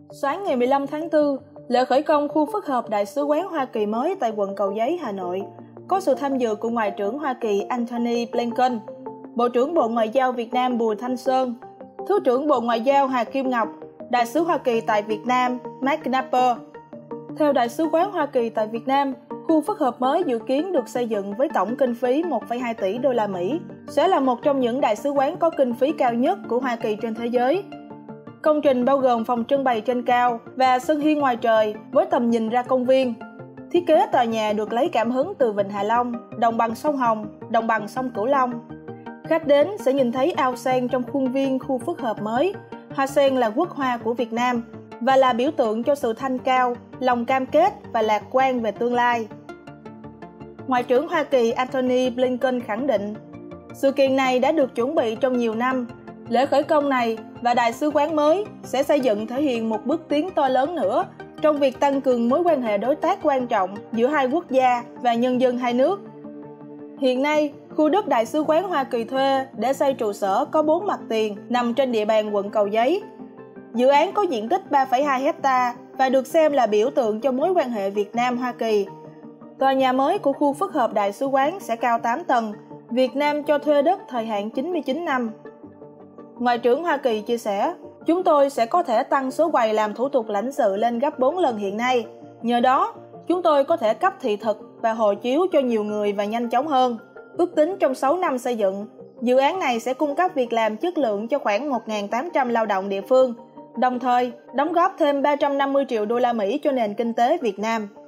Sáng ngày 15 tháng 4, lễ khởi công khu phức hợp Đại sứ quán Hoa Kỳ mới tại quận Cầu Giấy, Hà Nội, có sự tham dự của Ngoại trưởng Hoa Kỳ Antony Blinken, Bộ trưởng Bộ Ngoại giao Việt Nam Bùi Thanh Sơn, Thứ trưởng Bộ Ngoại giao Hà Kim Ngọc, Đại sứ Hoa Kỳ tại Việt Nam Mark Knapper. Theo Đại sứ quán Hoa Kỳ tại Việt Nam, khu phức hợp mới dự kiến được xây dựng với tổng kinh phí 1,2 tỷ đô la Mỹ, sẽ là một trong những đại sứ quán có kinh phí cao nhất của Hoa Kỳ trên thế giới. Công trình bao gồm phòng trưng bày trên cao và sân hiên ngoài trời với tầm nhìn ra công viên. Thiết kế tòa nhà được lấy cảm hứng từ Vịnh Hạ Long, đồng bằng sông Hồng, đồng bằng sông Cửu Long. Khách đến sẽ nhìn thấy ao sen trong khuôn viên khu phức hợp mới. Hoa sen là quốc hoa của Việt Nam và là biểu tượng cho sự thanh cao, lòng cam kết và lạc quan về tương lai. Ngoại trưởng Hoa Kỳ Antony Blinken khẳng định, sự kiện này đã được chuẩn bị trong nhiều năm. Lễ khởi công này và đại sứ quán mới sẽ xây dựng thể hiện một bước tiến to lớn nữa trong việc tăng cường mối quan hệ đối tác quan trọng giữa hai quốc gia và nhân dân hai nước. Hiện nay, khu đất đại sứ quán Hoa Kỳ thuê để xây trụ sở có 4 mặt tiền nằm trên địa bàn quận Cầu Giấy. Dự án có diện tích 3,2 hectare và được xem là biểu tượng cho mối quan hệ Việt Nam-Hoa Kỳ. Tòa nhà mới của khu phức hợp đại sứ quán sẽ cao 8 tầng, Việt Nam cho thuê đất thời hạn 99 năm. Ngoại trưởng Hoa Kỳ chia sẻ, chúng tôi sẽ có thể tăng số quầy làm thủ tục lãnh sự lên gấp 4 lần hiện nay. Nhờ đó, chúng tôi có thể cấp thị thực và hộ chiếu cho nhiều người và nhanh chóng hơn. Ước tính trong 6 năm xây dựng, dự án này sẽ cung cấp việc làm chất lượng cho khoảng 1.800 lao động địa phương, đồng thời đóng góp thêm 350 triệu đô la Mỹ cho nền kinh tế Việt Nam.